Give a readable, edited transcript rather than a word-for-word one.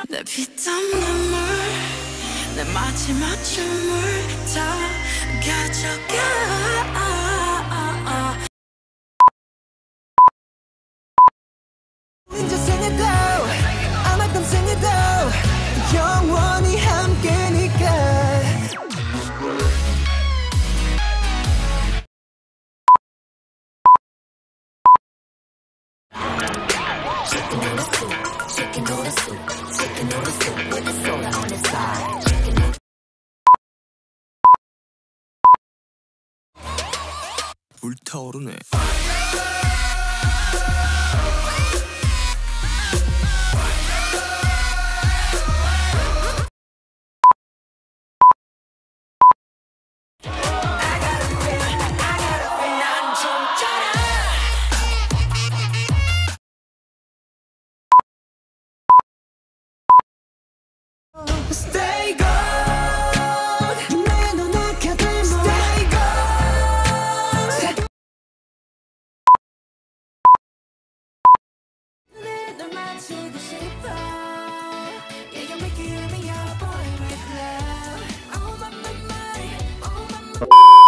내 피땀 눈물 내 마지막 춤을 다 가져가. 인생에도 아마 땀생에도 영원히 함께니까. 불타오르네. Stay gold 내 눈앞에 들면 Stay gold 널 맞추고 싶어. Yeah, you make it with me, your boy with love. Oh my, my, my, oh my, my.